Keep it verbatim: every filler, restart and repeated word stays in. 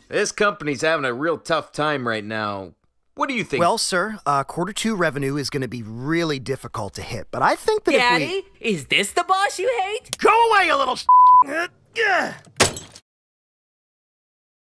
This company's having a real tough time right now. What do you think? Well, sir, uh, quarter two revenue is going to be really difficult to hit, but I think that Daddy, if we... is this the boss you hate? Go away, you little